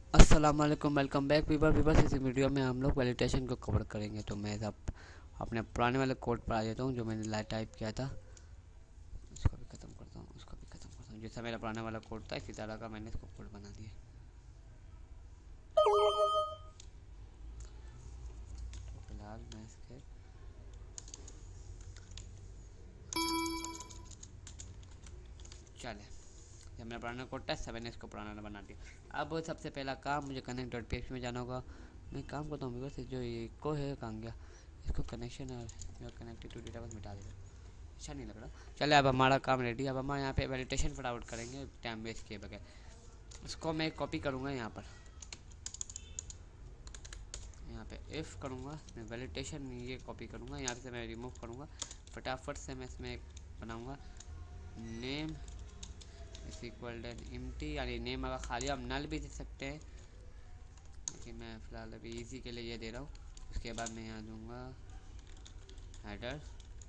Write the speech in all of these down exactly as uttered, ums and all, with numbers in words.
अस्सलाम वालेकुम, welcome back viewer viewer. इस वीडियो में हम लोग वैलिडेशन को कवर करेंगे। तो मैं अब अपने पुराने वाले कोड पर आ जाता हूँ जो मैंने ला टाइप किया था। इसको भी ख़त्म करता हूँ, उसको भी ख़त्म करता हूँ। जैसा मेरा पुराना वाला कोड था इसी तरह का मैंने इसको कोड बना दिया। तो फिलहाल मैं इसके चले, जब मेरा पुराना कोड था सब मैंने इसको पुराना बना दिया। अब सबसे पहला काम, मुझे connect dot P H P में जाना होगा। मैं काम करता हूँ बस, जो ये को है कहाँ गया, इसको कनेक्शन और कनेक्टेड टू डेटा बस मिटा देगा। अच्छा नहीं लग रहा। चले, अब हमारा काम रेडी। अब हम यहाँ पे वैलिडेशन फटाफट करेंगे टाइम वेस्ट किए बगैर। इसको मैं कॉपी करूँगा यहाँ पर, यहाँ पे इफ़ करूँगा मैं वैलिडेशन, ये कॉपी करूँगा यहाँ से मैं रिमूव करूँगा। फटाफट से मैं इसमें बनाऊँगा name is equal then empty, यानी नेम अगर खाली आप नल भी दे सकते हैं, लेकिन मैं फ़िलहाल अभी इजी के लिए ये दे रहा हूँ। उसके बाद मैं यहाँ दूँगा header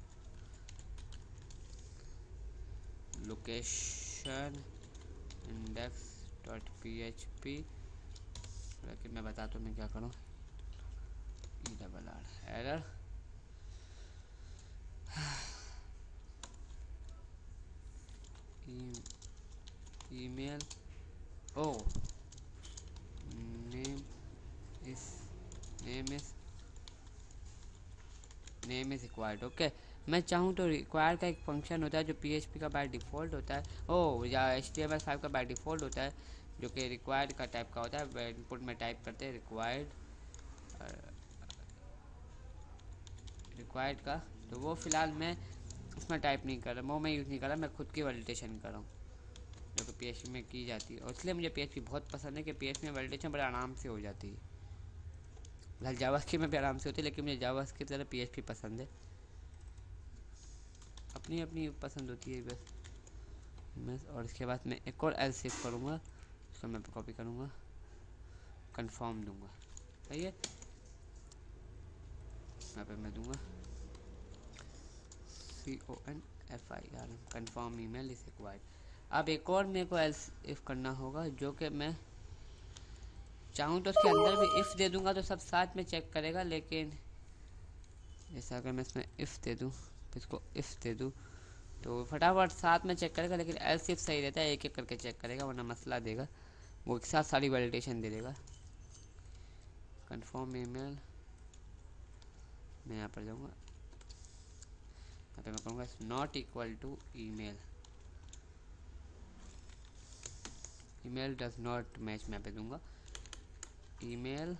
location index dot P H P. लेकिन मैं बताता हूँ मैं क्या करूँ, E double R error email or name is name is name is required. Okay, मैं चाहूँ तो रिक्वायर का एक फंक्शन होता है जो पीएचपी का बाय डिफ़ॉल्ट होता है, ओ या H T M L five का बाय डिफ़ॉल्ट होता है, जो कि रिक्वायर्ड का टाइप का होता है। इनपुट में टाइप करते हैं रिक्वायर्ड रिक्वायर्ड का, तो वो फ़िलहाल मैं उसमें टाइप नहीं कर रहा, वो मैं यूज़ नहीं कर रहा, मैं खुद की वैलिडेशन कर रहा हूँ जो कि पीएचपी में की जाती है। और इसलिए मुझे पीएचपी बहुत पसंद है कि पीएचपी में वैलिडेशन बड़े आराम से हो जाती है। फिलहाल जावास्क्रिप्ट में भी आराम से होती है, लेकिन मुझे जावास्क्रिप्ट ज़्यादा पीएचपी पसंद है। अपनी अपनी पसंद होती है बस। मैं और इसके बाद मैं एक और एल सेव करूँगा, उसको मैं कॉपी करूँगा, कंफर्म दूंगा। सही है, यहाँ पे मैं दूंगा C O N F I R confirm email is required. अब एक और मेरे को एल्स इफ़ करना होगा, जो कि मैं चाहूँ तो उसके अंदर भी इफ़ दे दूंगा तो सब साथ में चेक करेगा, लेकिन जैसा अगर मैं इसमें इफ़ दे दूँ, इसको इफ़ दे दूँ तो फटाफट साथ में चेक करेगा, लेकिन एल्स इफ सही रहता है, एक एक करके चेक करेगा, वरना मसला देगा। वो एक साथ सारी वैलिडेशन दे देगा। कन्फर्म ईमेल मैं यहाँ पर जाऊँगा, यहाँ पे मैं कहूँगा not equal to email, email does not match, मैं यहाँ पे दूंगा ईमेल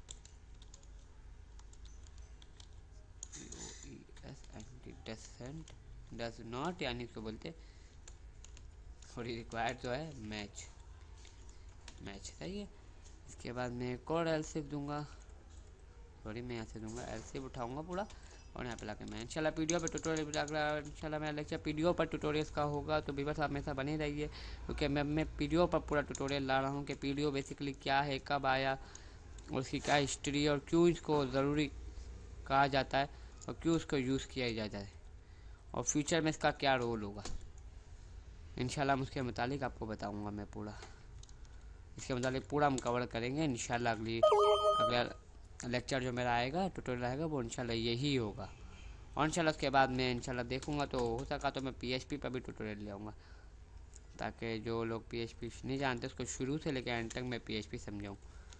डसेंट डज नॉट, यानी इसको बोलते और रिक्वायर्ड जो है मैच मैच सही है। इसके बाद मैं एक और एल सिफ दूंगा, सॉरी मैं यहाँ से दूंगा एल सिफ उठाऊंगा पूरा, और यहाँ पे लाके मैं इंशाल्लाह पीडीओ पर ट्यूटोरियल अगला इंशाल्लाह मेरा लेक्चर पीडीओ पर ट्यूटोरियल्स का होगा, तो भी बस आप मेरे साथ बने रहिए, क्योंकि मैं मैं पीडीओ पर पूरा ट्यूटोरियल ला रहा हूँ कि पीडीओ बेसिकली क्या है, कब आया और उसकी क्या हिस्ट्री, और क्यों इसको ज़रूरी कहा जाता है, और क्यों उसको यूज़ किया जाता है, और फ्यूचर में इसका क्या रोल होगा। इंशाल्लाह उसके मुतालिक आपको बताऊंगा मैं पूरा, इसके मुतालिक पूरा हम कवर करेंगे इंशाल्लाह। अगली अगला लेक्चर जो मेरा आएगा, ट्यूटोरियल आएगा, वो इंशाल्लाह यही होगा। और इंशाल्लाह उसके बाद मैं इंशाल्लाह देखूंगा तो हो सका तो मैं पीएचपी पर भी ट्यूटोरियल ले आऊँगा, ताकि जो लोग पीएचपी नहीं जानते उसको शुरू से लेकर एंड तक मैं पीएचपी समझाऊँ।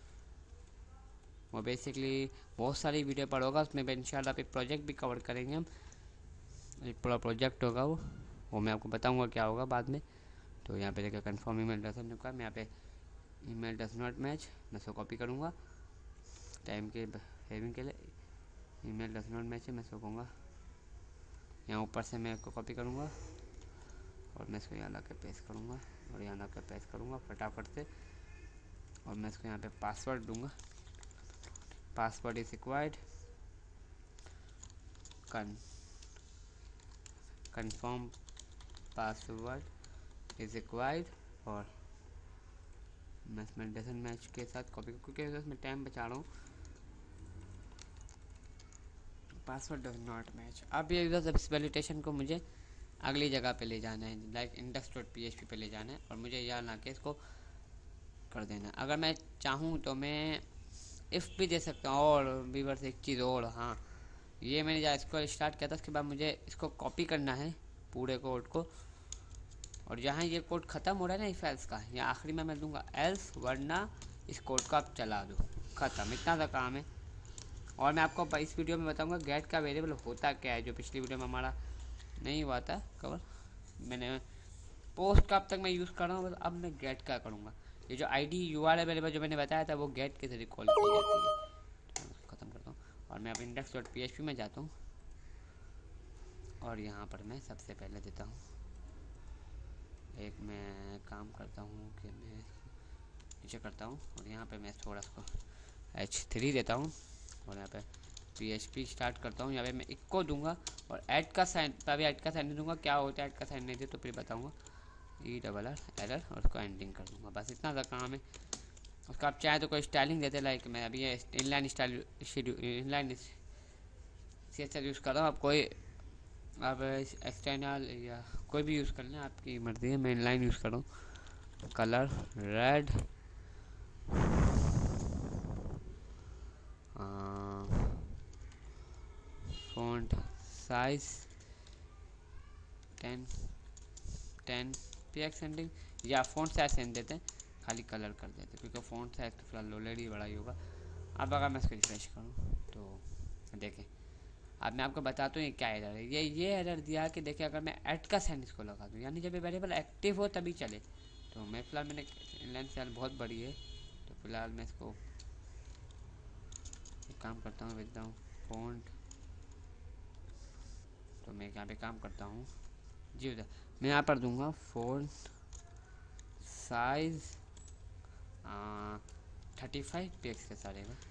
वो बेसिकली बहुत सारी वीडियो पर होगा, उसमें इंशाल्लाह पे प्रोजेक्ट भी कवर करेंगे हम। एक पूरा प्रोजेक्ट होगा वो वो मैं आपको बताऊंगा क्या होगा बाद में। तो यहाँ पे देखिए कन्फर्म ईमेल डज नॉट, मैं यहाँ पे ईमेल डज नॉट मैच, मैं इसको कॉपी करूँगा टाइम के सेविंग के लिए। ईमेल डज नॉट मैच है, मैं इसको कहूँगा यहाँ ऊपर से मैं इसको कॉपी करूँगा और मैं इसको यहाँ ला के पेस्ट करूँगा, और यहाँ ला के पेस्ट करूँगा फटाफट से, और मैं इसको यहाँ पे पासवर्ड दूँगा, password is required con confirm password is required, और मैं इसमें डजन मैच के साथ कॉपी, क्योंकि इसमें टाइम बचा रहा हूँ। Password does not match. अब ये इस वैलिडेशन को मुझे अगली जगह पे ले जाना है, like index dot P H P पे ले जाना है, और मुझे यहाँ ला के इसको कर देना। अगर मैं चाहूँ तो मैं इफ़ भी दे सकता हूँ। और बीवर से एक चीज़ और, हाँ, ये मैंने जब इसको स्टार्ट किया था उसके बाद मुझे इसको कॉपी करना है पूरे कोड को, और जहाँ ये कोड ख़त्म हो रहा है ना इफ एल्स का, या आखिरी में मैं दूंगा एल्स, वरना इस कोड को आप चला दो, ख़त्म, इतना सा काम है। और मैं आपको इस वीडियो में बताऊंगा गेट का वेरिएबल होता क्या है, जो पिछली वीडियो में हमारा नहीं हुआ था कवर। मैंने पोस्ट का अब तक मैं यूज़ कर रहा हूँ, अब मैं गेट का करूँगा। ये जो I D U R variable जो मैंने बताया था वो गेट के जरिए कॉल की जाती है। तो मैं उसको ख़त्म करता हूँ और मैं अब index dot P H P में जाता हूँ, और यहाँ पर मैं सबसे पहले देता हूँ एक, मैं काम करता हूँ कि मैं नीचे करता हूँ, और यहाँ पे मैं थोड़ा इसको एच थ्री देता हूँ, और यहाँ पे पी एच पी स्टार्ट करता हूँ। यहाँ पे मैं इक्को दूंगा और ऐड का साइन, तभी ऐड का साइन नहीं दूंगा, क्या होता है ऐड का साइन नहीं दे तो फिर बताऊँगा, ई डबल आर एरर, और उसको एंडिंग कर दूँगा। बस इतना सा काम है। उसका आप चाहे तो कोई स्टाइलिंग देते, लाइक मैं अभी ये inline style inline C H S use कर रहा हूँ। आप कोई आप एक्सटर्नल या कोई भी यूज़ कर लें, आपकी मर्ज़ी है। मैं इनलाइन यूज़ कर रहा हूँ। Colour red, font size ten ten P X ending, या फ़ॉन्ट साइज सेंड देते हैं, खाली कलर कर देते हैं क्योंकि फ़ॉन्ट साइज तो फिलहाल ऑलरेडी बड़ा ही होगा। अब अगर मैं इसको रिफ्रेश करूँ तो देखें, अब मैं आपको बताता हूँ ये क्या एरर है। ये ये एरर दिया कि देखिए अगर मैं ऐड का साइन इसको लगा दूँ, यानी जब ये वेरिएबल एक्टिव हो तभी चले। तो मैं फ़िलहाल मैंने लेंथ सेल बहुत बड़ी है, तो फिलहाल मैं इसको एक काम करता हूँ, भेजता हूँ फ़ॉन्ट। तो मैं यहाँ पे काम करता हूँ जी उधर, मैं यहाँ पर दूंगा font size thirty five pix के सारे का,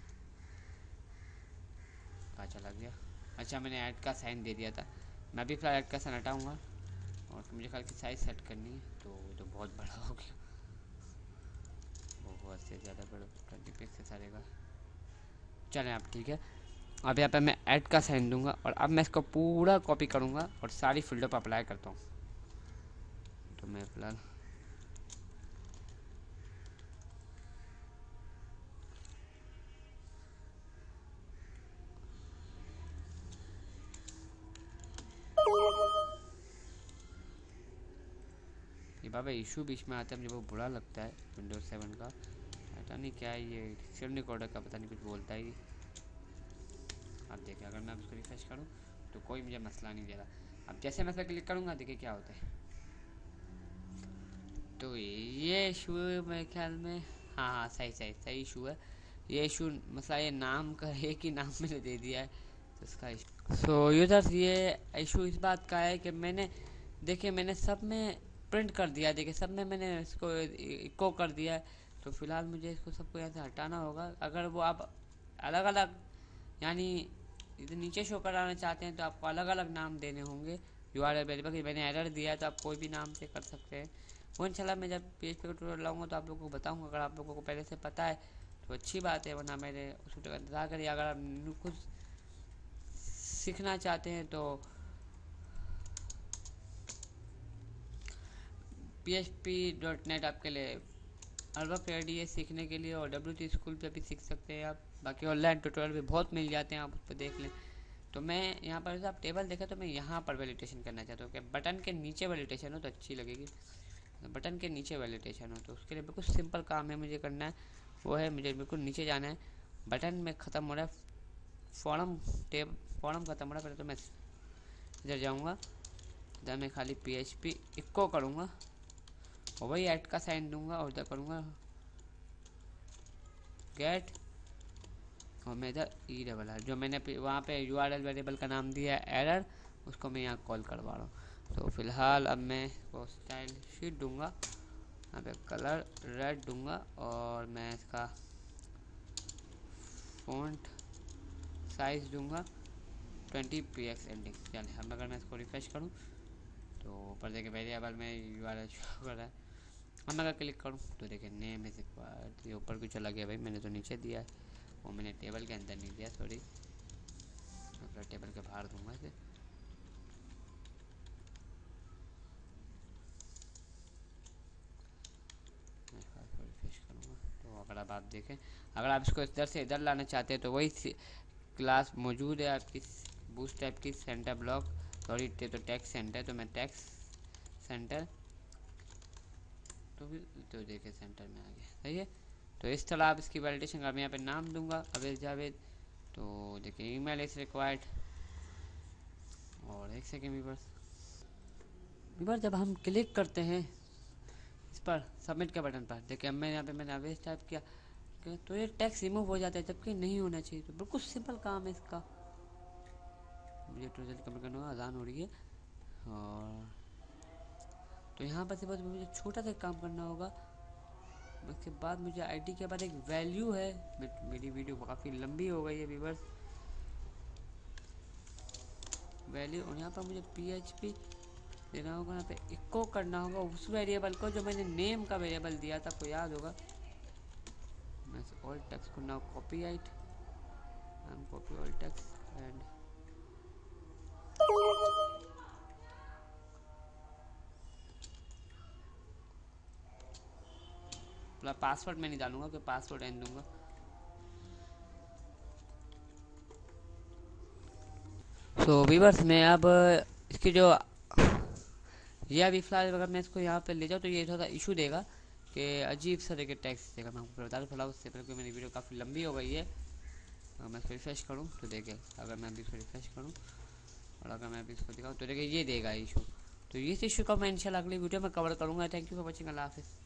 कहाँ चला गया। अच्छा, मैंने ऐड का साइन दे दिया था। मैं भी फिलहाल ऐड का साइन हटाऊँगा, और मुझे ख्याल की साइज़ सेट करनी है, तो तो बहुत बड़ा हो गया, बहुत से ज़्यादा बड़ा, ट्वेंटी पिक्स के सारे का। चलें आप, ठीक है। अब यहाँ पे मैं ऐड का साइन दूंगा, और अब मैं इसको पूरा कॉपी करूँगा और सारी फील्डों पर अप्लाई करता हूँ। तो मैं फिलहाल ये बाबा इशू बीच में आता है, मुझे वो बुरा लगता है विंडोज सेवन का, पता नहीं क्या है ये शेयर रिकॉर्डर का, पता नहीं कुछ बोलता ही। अब देखिए अगर मैं उसको रिफ्रेश करूँ तो कोई मुझे मसला नहीं दे रहा। अब जैसे मैं क्लिक करूँगा देखिए क्या होता है। तो ये इशू मेरे ख्याल में, हाँ हाँ सही सही सही इशू है ये। इशू मसला ये नाम का, एक ही नाम मैंने दे दिया है तो इसका इशू। सो यूजर्स, ये इशू इस बात का है कि मैंने देखिए मैंने सब में प्रिंट कर दिया, देखिए सब में मैंने इसको इको कर दिया है। तो फिलहाल मुझे इसको सबको यहाँ से हटाना होगा। अगर वो आप अलग अलग, यानी इधर नीचे शो कराना चाहते हैं तो आपको अलग अलग नाम देने होंगे। यू आर वेरिएबल की मैंने एरर दिया है तो आप कोई भी नाम से कर सकते हैं। वो इंशाल्लाह मैं जब पेज पे ट्यूटोरियल लाऊंगा तो आप लोगों को बताऊंगा। अगर आप लोगों को पहले से पता है तो अच्छी बात है, वरना मेरे उस वीडियो का इंतजार करिए। अगर आप कुछ सीखना चाहते हैं तो P H P dot net आपके लिए हर वक्त रेडी है सीखने के लिए, और डब्ल्यू टी स्कूल पे भी सीख सकते हैं आप। बाकी ऑनलाइन ट्यूटोरियल भी बहुत मिल जाते हैं, आप उस पर देख लें। तो मैं यहाँ पर आप टेबल देखें तो मैं यहाँ पर वैलिडेशन करना चाहता हूँ कि बटन के नीचे वैलिडेशन हो तो अच्छी लगेगी। बटन के नीचे वैलिडेशन हो तो उसके लिए बिल्कुल सिंपल काम है मुझे करना है, वो है मुझे बिल्कुल नीचे जाना है। बटन में ख़त्म हो रहा है फॉर्म, टेब फॉर्म ख़त्म हो रहा है, पहले तो मैं इधर जाऊँगा, इधर मैं खाली पी एच पी इक्को करूँगा और वही ऐड का साइन दूंगा, और इधर करूँगा गेट, और मैं इधर ई डबल आर जो मैंने वहाँ पे यू आर एल वेरिएबल का नाम दिया है एरर, उसको मैं यहाँ कॉल करवा रहा हूँ। तो फिलहाल अब मैं वो स्टाइल शीट दूंगा, यहाँ पे कलर रेड दूंगा, और मैं इसका फ़ॉन्ट साइज दूंगा ट्वेंटी पी एक्स एंडिंग। चलिए अब अगर मैं इसको रिफ्रेश करूँ तो ऊपर देखिए वेरिएबल में यू आर एल शो कर रहा है। अब मैं अगर क्लिक करूँ तो देखिए नेम इज रिक्वायर्ड, ये ऊपर क्यों चला गया भाई, मैंने तो नीचे दिया है, वो मैंने टेबल के अंदर नहीं दिया, सॉरी। तो टेबल के बाहर दूंगा इसे। मैं फाइल को रिफ्रेश करूँगा, अगर अब आप देखें, अगर आप इसको इधर से इधर लाना चाहते हैं तो वही क्लास मौजूद है आपकी बूटस्ट्रैप की, सेंटर ब्लॉक, सॉरी तो टेक्स्ट सेंटर, तो मैं टेक्स्ट सेंटर तो भी तो देखे सेंटर में आ गया, सही है। तो इस तरह आप इसकी वैलिडेशन का, मैं यहाँ पे नाम दूंगा अवेद जावेद, तो देखिए ईमेल इज रिक्वायर्ड। और एक सेकेंड व्यूअर्स, व्यूअर्स जब हम क्लिक करते हैं इस पर सबमिट के बटन पर, देखिए अब मैं यहाँ पे मैंने अवेद टाइप किया तो ये टैक्स रिमूव हो जाता है, जबकि नहीं होना चाहिए। तो बिल्कुल सिंपल काम है इसका। मुझे तो जल्दी कमेंट करना होगा, अजान हो रही है। और तो यहाँ पर से बस मुझे छोटा सा काम करना होगा। उसके बाद मुझे आईडी के बाद एक वैल्यू है, मेरी वीडियो काफ़ी लंबी हो गई है व्यूअर्स, वैल्यू, और यहाँ पर मुझे पीएचपी देना होगा, यहाँ पे इको करना होगा उस वेरिएबल को जो मैंने नेम का वेरिएबल दिया था, आपको याद होगा। मैं ऑल टेक्स्ट को now copy it and copy all text and मतलब पासवर्ड मैं नहीं डालूंगा, कि पासवर्ड एंड दूंगा। तो व्यूअर्स मैं अब इसकी जो ये अभी फिलहाल अगर मैं इसको यहाँ पे ले जाऊँ तो ये थोड़ा इशू देगा कि अजीब सा देखे टैक्स देगा। मैं आपको बता दूँ फिलहाल, उससे पहले मेरी वीडियो काफ़ी लंबी हो गई है। अगर मैं इसको रिफ्रेश करूँ तो देखिए, अगर मैं अभी इसको रिफ्रेश करूँ और अगर मैं अभी इसको दिखाऊँ तो देखिए ये देगा इशू। तो इस इशू का मैं इंशाल्लाह अगली वीडियो में कवर करूँगा। थैंक यू फॉर वॉचिंग, अल्लाह हाफिज़।